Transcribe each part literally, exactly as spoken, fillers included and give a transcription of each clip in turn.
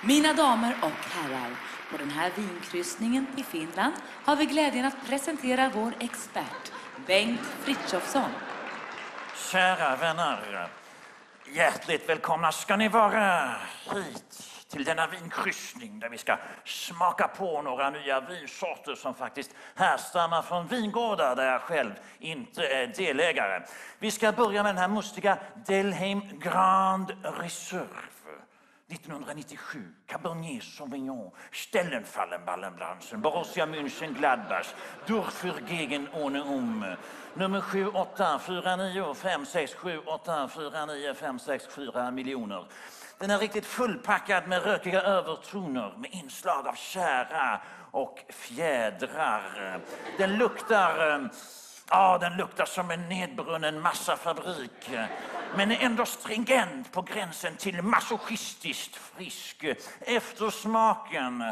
Mina damer och herrar, på den här vinkryssningen i Finland har vi glädjen att presentera vår expert, Bengt Frithiofsson. Kära vänner, hjärtligt välkomna ska ni vara hit till denna vinkryssning där vi ska smaka på några nya vinsorter som faktiskt härstammar från vingårdar där jag själv inte är delägare. Vi ska börja med den här mustiga Delheim Grand Reserve. nittonhundranittiosju, Cabernet Sauvignon, Stellenfallen-Ballenbranchen, Borussia München-Gladbach, Durchfür gegen ohne um, nummer sju åtta fyra nio fem sex sju åtta fyra nio fem sex fyra miljoner. Den är riktigt fullpackad med rökiga övertoner med inslag av kära och fjädrar. Den luktar... Ja, den luktar som en nedbrunnen massafabrik, men är ändå stringent på gränsen till masochistiskt frisk. Eftersmaken...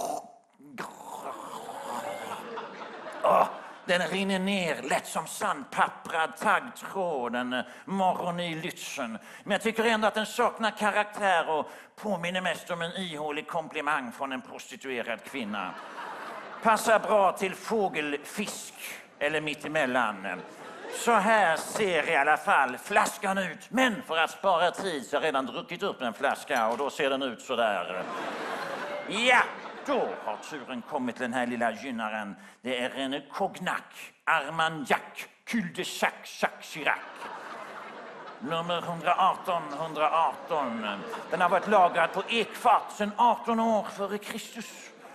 Oh, den rinner ner lätt som sandpapprad taggtråd, den morgon i lytzen. Men jag tycker ändå att den saknar karaktär och påminner mest om en ihålig komplimang från en prostituerad kvinna. Passar bra till fågelfisk. Eller mitt emellan. Så här ser i alla fall flaskan ut. Men för att spara tid så har jag redan druckit upp en flaska och då ser den ut så där. Ja, då har turen kommit till den här lilla gynnaren. Det är en Cognac, Armagnac, Cul de Sac, Jacques Chirac. Nummer hundraarton hundraarton. Den har varit lagrad på ekfat sedan arton år före Kristus.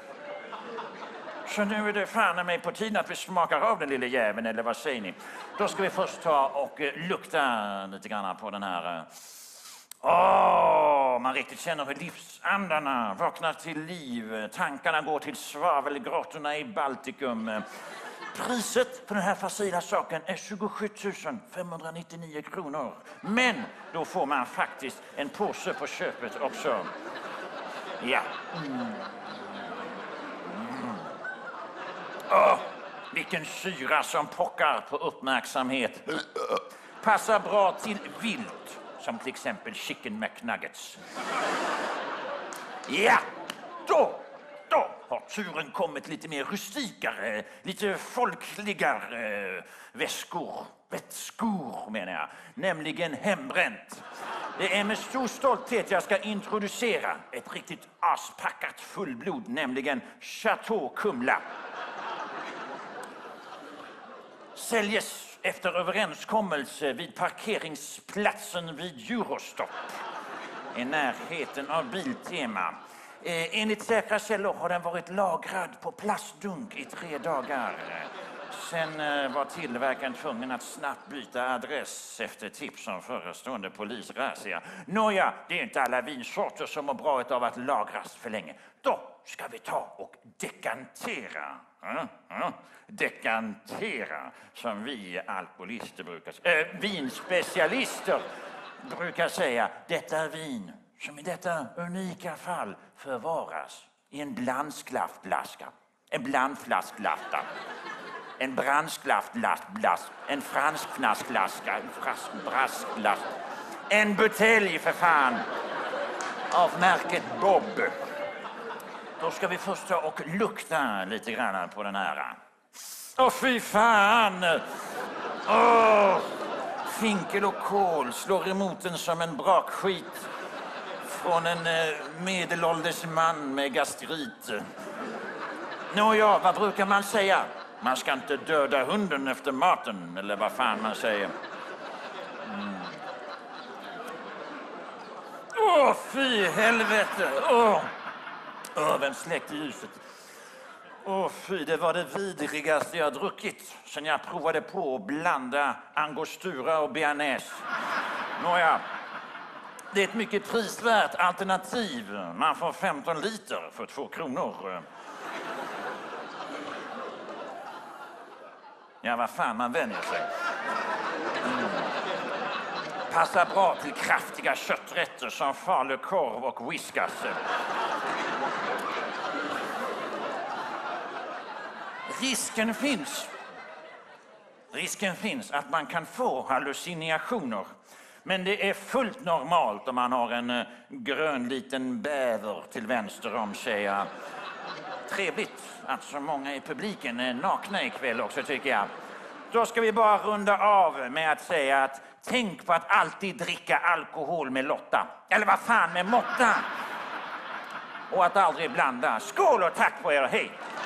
Så nu är det fan mig på tiden att vi smakar av den lilla jäveln, eller vad säger ni? Då ska vi först ta och lukta lite grann på den här. Åh, oh, man riktigt känner hur livsandarna vaknar till liv. Tankarna går till svavelgrottorna i Baltikum. Priset för den här facila saken är tjugosju tusen femhundranittionio kronor. Men då får man faktiskt en påse på köpet också. Ja. Mm. Åh, vilken syra som pockar på uppmärksamhet. Passar bra till vilt, som till exempel chicken McNuggets. Ja, då, då har turen kommit lite mer rustikare, lite folkligare väskor. Vätskor menar jag, nämligen hembränt. Det är med stor stolthet jag ska introducera ett riktigt aspackat fullblod, nämligen Chateau Kumla. Säljes efter överenskommelse vid parkeringsplatsen vid Eurostop i närheten av Biltema. Eh, enligt säkra källor har den varit lagrad på plastdunk i tre dagar. Sen eh, var tillverkaren tvungen att snabbt byta adress efter tips om förestående polisrazzia. Nåja, det är inte alla vinsorter som mår bra av att lagras för länge. Då ska vi ta och dekantera. Mm, mm. Dekantera, som vi alkoholister brukar säga. Äh, vinspecialister brukar säga. Detta är vin som i detta unika fall förvaras i en blandsklaftflaska. En blandflasklaska. En brandsklaftflaska. En franskflaskflaska. En franskbraskflaska. En butelj för fan. Av märket Bob. Då ska vi först ta och lukta lite grann på den här. Åh, oh, fy fan! Åh! Oh, finkel och kol slår emot en som en brakskit från en eh, medelålders man med gastrit. Nåja, vad brukar man säga? Man ska inte döda hunden efter maten, eller vad fan man säger. Mm. Åh, oh, fy helvete! Åh! Oh. Åh, vem släckte ljuset? Åh, fy, det var det vidrigaste jag druckit sen jag provade på att blanda angostura och bearnaise. Nåja, det är ett mycket prisvärt alternativ. Man får femton liter för två kronor. Ja, vad fan, man vänjer sig. Mm. Passar bra till kraftiga kötträtter som falukorv och whiskas. Risken finns. Risken finns att man kan få hallucinationer Men det är fullt normalt om man har en eh, grön liten bäver till vänster om sig. Ja. Trevligt att så många i publiken är nakna ikväll också, tycker jag. Då ska vi bara runda av med att säga att tänk på att alltid dricka alkohol med Lotta. Eller vad fan, med måtta. Och att aldrig blanda. Skål och tack på er, hej!